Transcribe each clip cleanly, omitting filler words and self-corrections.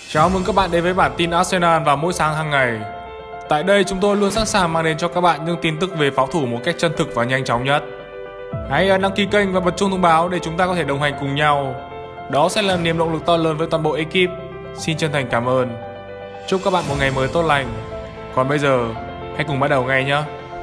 Chào mừng các bạn đến với bản tin Arsenal vào mỗi sáng hàng ngày. Tại đây chúng tôi luôn sẵn sàng mang đến cho các bạn những tin tức về pháo thủ một cách chân thực và nhanh chóng nhất. Hãy đăng ký kênh và bật chuông thông báo để chúng ta có thể đồng hành cùng nhau. Đó sẽ là niềm động lực to lớn với toàn bộ ekip. Xin chân thành cảm ơn. Chúc các bạn một ngày mới tốt lành. Còn bây giờ, hãy cùng bắt đầu ngay nhé.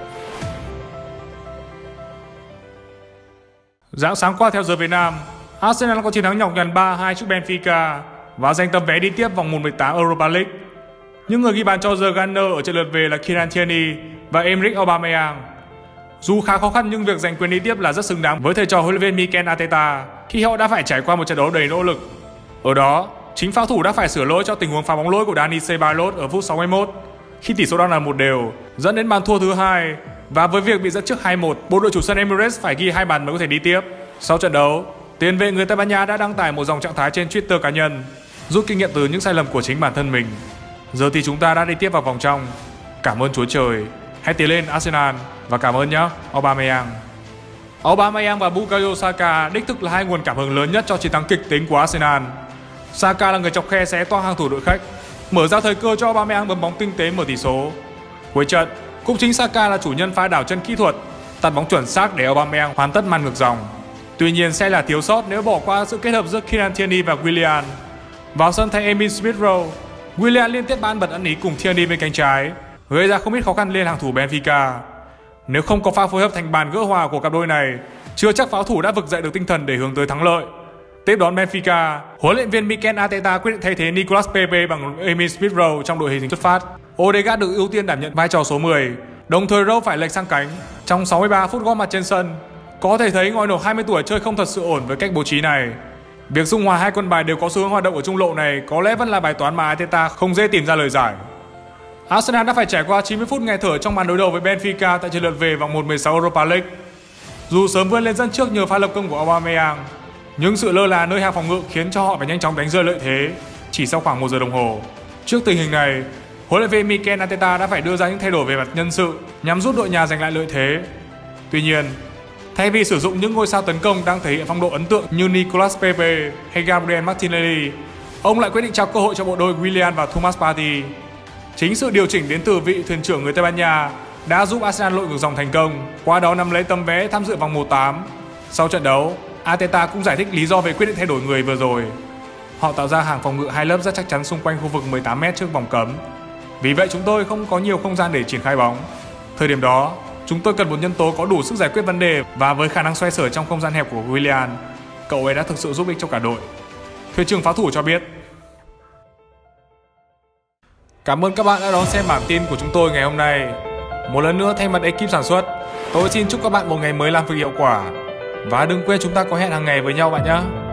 Rạng sáng qua theo giờ Việt Nam, Arsenal có chiến thắng nhọc nhằn 3-2 trước Benfica và giành tấm vé đi tiếp vòng 1/18 Europa League. Những người ghi bàn cho The Gunner ở trận lượt về là Kieran Tierney và Emerick Aubameyang. Dù khá khó khăn nhưng việc giành quyền đi tiếp là rất xứng đáng với thầy trò huấn luyện viên Mikel Arteta khi họ đã phải trải qua một trận đấu đầy nỗ lực. Ở đó, chính pháo thủ đã phải sửa lỗi cho tình huống phá bóng lỗi của Dani Ceballos ở phút 61 khi tỷ số đang là 1-1, dẫn đến bàn thua thứ hai. Và với việc bị dẫn trước 2-1, bộ đội chủ sân Emirates phải ghi 2 bàn mới có thể đi tiếp. Sau trận đấu, tiền vệ người Tây Ban Nha đã đăng tải một dòng trạng thái trên Twitter cá nhân, rút kinh nghiệm từ những sai lầm của chính bản thân mình. Giờ thì chúng ta đã đi tiếp vào vòng trong. Cảm ơn Chúa Trời. Hãy tiến lên Arsenal và cảm ơn nhé, Aubameyang. Aubameyang và Bukayo Saka đích thực là hai nguồn cảm hứng lớn nhất cho chiến thắng kịch tính của Arsenal. Saka là người chọc khe xé toang hàng thủ đội khách, mở ra thời cơ cho Aubameyang bấm bóng tinh tế mở tỷ số. Cuối trận, cũng chính Saka là chủ nhân pha đảo chân kỹ thuật, tạt bóng chuẩn xác để Aubameyang hoàn tất màn ngược dòng. Tuy nhiên sẽ là thiếu sót nếu bỏ qua sự kết hợp giữa Kieran Tierney và Willian. Vào sân thay Emil Smith Rowe, Willian liên tiếp ban bật ăn ý cùng Tierney bên cánh trái, gây ra không ít khó khăn lên hàng thủ Benfica. Nếu không có pha phối hợp thành bàn gỡ hòa của cặp đôi này, chưa chắc pháo thủ đã vực dậy được tinh thần để hướng tới thắng lợi. Tiếp đón Benfica, huấn luyện viên Mikel Arteta quyết định thay thế Nicolas Pepe bằng Emil Smith Rowe trong đội hình xuất phát. Odegaard được ưu tiên đảm nhận vai trò số 10, đồng thời Rowe phải lệch sang cánh. Trong 63 phút góp mặt trên sân, có thể thấy ngòi nổ 20 tuổi chơi không thật sự ổn với cách bố trí này. Việc dung hòa hai quân bài đều có xu hướng hoạt động ở trung lộ này có lẽ vẫn là bài toán mà Arteta không dễ tìm ra lời giải. Arsenal đã phải trải qua 90 phút nghẹt thở trong màn đối đầu với Benfica tại trận lượt về vòng 1/16 Europa League. Dù sớm vươn lên dẫn trước nhờ pha lập công của Aubameyang, nhưng sự lơ là nơi hàng phòng ngự khiến cho họ phải nhanh chóng đánh rơi lợi thế chỉ sau khoảng 1 giờ đồng hồ. Trước tình hình này, huấn luyện viên Mikel Arteta đã phải đưa ra những thay đổi về mặt nhân sự nhằm giúp đội nhà giành lại lợi thế. Tuy nhiên, thay vì sử dụng những ngôi sao tấn công đang thể hiện phong độ ấn tượng như Nicolas Pepe hay Gabriel Martinelli, ông lại quyết định trao cơ hội cho bộ đôi Willian và Thomas Partey. Chính sự điều chỉnh đến từ vị thuyền trưởng người Tây Ban Nha đã giúp Arsenal lội ngược dòng thành công, qua đó nắm lấy tấm vé tham dự vòng 1/8. Sau trận đấu, Arteta cũng giải thích lý do về quyết định thay đổi người vừa rồi. Họ tạo ra hàng phòng ngự hai lớp rất chắc chắn xung quanh khu vực 18m trước vòng cấm. Vì vậy chúng tôi không có nhiều không gian để triển khai bóng. Thời điểm đó, chúng tôi cần một nhân tố có đủ sức giải quyết vấn đề và với khả năng xoay sở trong không gian hẹp của Willian. Cậu ấy đã thực sự giúp ích cho cả đội, thuyền trưởng pháo thủ cho biết. Cảm ơn các bạn đã đón xem bản tin của chúng tôi ngày hôm nay. Một lần nữa thay mặt ekip sản xuất, tôi xin chúc các bạn một ngày mới làm việc hiệu quả. Và đừng quên chúng ta có hẹn hàng ngày với nhau bạn nhé.